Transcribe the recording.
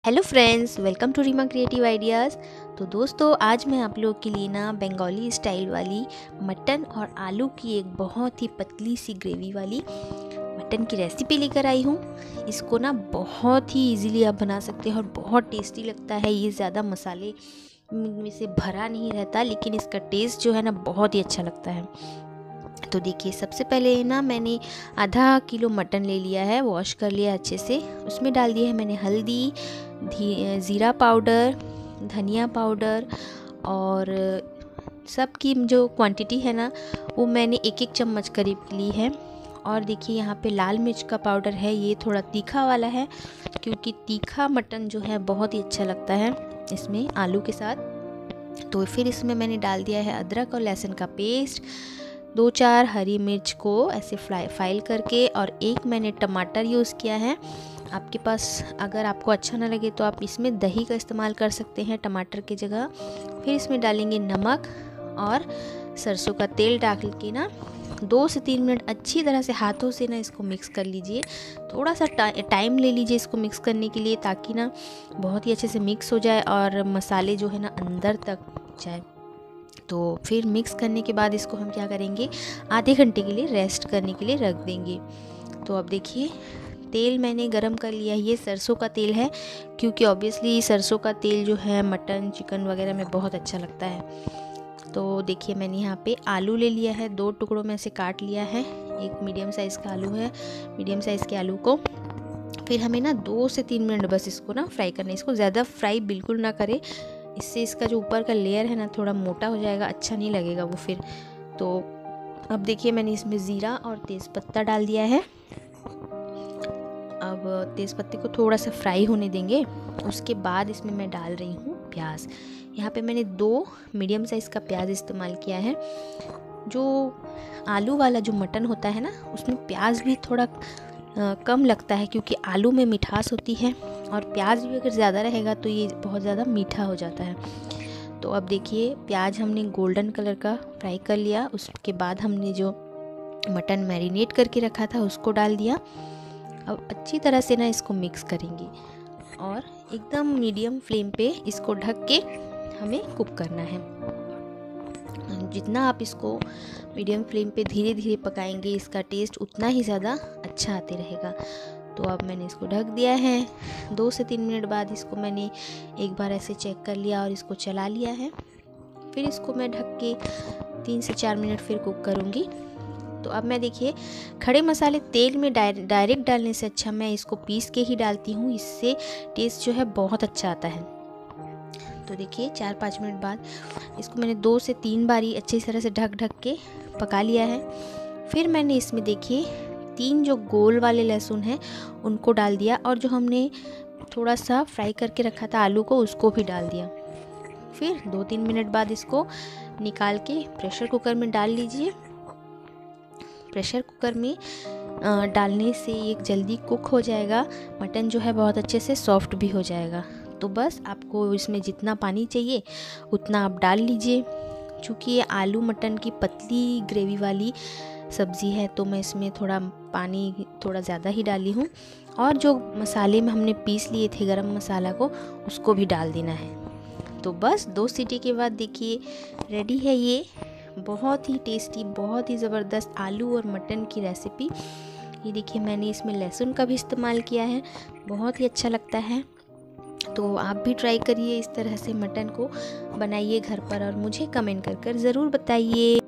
Hello friends, welcome to Reema creative ideas. तो दोस्तों, आज मैं आप लोग के लिए ना बंगाली स्टाइल वाली मटन और आलू की एक बहुत ही पतली सी ग्रेवी वाली मटन की रेसिपी लेकर आई हूँ। इसको ना बहुत ही इजीली आप बना सकते हैं और बहुत टेस्टी लगता है। ये ज़्यादा मसाले में से भरा नहीं रहता, लेकिन इसका टेस्ट जो है ना बहुत ही अच्छा लगता है। तो देखिए, सबसे पहले ना मैंने आधा किलो मटन ले लिया है, वॉश कर लिया अच्छे से। उसमें डाल दिया है मैंने हल्दी, ज़ीरा पाउडर, धनिया पाउडर और सबकी जो क्वांटिटी है ना वो मैंने एक एक चम्मच करीब ली है। और देखिए, यहाँ पे लाल मिर्च का पाउडर है, ये थोड़ा तीखा वाला है क्योंकि तीखा मटन जो है बहुत ही अच्छा लगता है इसमें आलू के साथ। तो फिर इसमें मैंने डाल दिया है अदरक और लहसुन का पेस्ट, 2-4 हरी मिर्च को ऐसे फाइल करके, और एक मैंने टमाटर यूज़ किया है। आपके पास अगर आपको अच्छा ना लगे तो आप इसमें दही का इस्तेमाल कर सकते हैं टमाटर की जगह। फिर इसमें डालेंगे नमक और सरसों का तेल डाल के ना 2 से 3 मिनट अच्छी तरह से हाथों से ना इसको मिक्स कर लीजिए। थोड़ा सा टाइम ले लीजिए इसको मिक्स करने के लिए, ताकि ना बहुत ही अच्छे से मिक्स हो जाए और मसाले जो है ना अंदर तक जाए। तो फिर मिक्स करने के बाद इसको हम क्या करेंगे, आधे घंटे के लिए रेस्ट करने के लिए रख देंगे। तो अब देखिए, तेल मैंने गरम कर लिया है। ये सरसों का तेल है क्योंकि ऑब्वियसली सरसों का तेल जो है मटन चिकन वगैरह में बहुत अच्छा लगता है। तो देखिए, मैंने यहाँ पे आलू ले लिया है, 2 टुकड़ों में से काट लिया है। एक मीडियम साइज़ का आलू है। मीडियम साइज़ के आलू को फिर हमें ना 2 से 3 मिनट बस इसको ना फ्राई करना है। इसको ज़्यादा फ्राई बिल्कुल ना करें, इससे इसका जो ऊपर का लेयर है ना थोड़ा मोटा हो जाएगा, अच्छा नहीं लगेगा वो फिर। तो अब देखिए, मैंने इसमें ज़ीरा और तेज़पत्ता डाल दिया है। अब तेज़पत्ते को थोड़ा सा फ्राई होने देंगे। उसके बाद इसमें मैं डाल रही हूँ प्याज। यहाँ पे मैंने 2 मीडियम साइज़ का प्याज इस्तेमाल किया है। जो आलू वाला जो मटन होता है ना, उसमें प्याज भी थोड़ा कम लगता है क्योंकि आलू में मिठास होती है, और प्याज भी अगर ज़्यादा रहेगा तो ये बहुत ज़्यादा मीठा हो जाता है। तो अब देखिए, प्याज हमने गोल्डन कलर का फ्राई कर लिया। उसके बाद हमने जो मटन मैरिनेट करके रखा था उसको डाल दिया। अब अच्छी तरह से ना इसको मिक्स करेंगे और एकदम मीडियम फ्लेम पे इसको ढक के हमें कुक करना है। जितना आप इसको मीडियम फ्लेम पे धीरे धीरे पकाएंगे, इसका टेस्ट उतना ही ज़्यादा अच्छा आते रहेगा। तो अब मैंने इसको ढक दिया है। 2 से 3 मिनट बाद इसको मैंने एक बार ऐसे चेक कर लिया और इसको चला लिया है। फिर इसको मैं ढक के 3 से 4 मिनट फिर कुक करूँगी। तो अब मैं देखिए, खड़े मसाले तेल में डायरेक्ट डालने से अच्छा मैं इसको पीस के ही डालती हूँ, इससे टेस्ट जो है बहुत अच्छा आता है। तो देखिए, 4-5 मिनट बाद इसको मैंने 2 से 3 बारी अच्छी तरह से ढक के पका लिया है। फिर मैंने इसमें देखिए 3 जो गोल वाले लहसुन हैं उनको डाल दिया, और जो हमने थोड़ा सा फ्राई करके रखा था आलू को, उसको भी डाल दिया। फिर 2-3 मिनट बाद इसको निकाल के प्रेशर कुकर में डाल लीजिए। प्रेशर कुकर में डालने से एक जल्दी कुक हो जाएगा, मटन जो है बहुत अच्छे से सॉफ्ट भी हो जाएगा। तो बस आपको इसमें जितना पानी चाहिए उतना आप डाल लीजिए। चूँकि ये आलू मटन की पतली ग्रेवी वाली सब्ज़ी है तो मैं इसमें थोड़ा पानी थोड़ा ज़्यादा ही डाली हूँ। और जो मसाले में हमने पीस लिए थे गरम मसाला को, उसको भी डाल देना है। तो बस 2 सीटी के बाद देखिए रेडी है ये बहुत ही टेस्टी, बहुत ही ज़बरदस्त आलू और मटन की रेसिपी। ये देखिए, मैंने इसमें लहसुन का भी इस्तेमाल किया है, बहुत ही अच्छा लगता है। तो आप भी ट्राई करिए, इस तरह से मटन को बनाइए घर पर और मुझे कमेंट कर ज़रूर बताइए।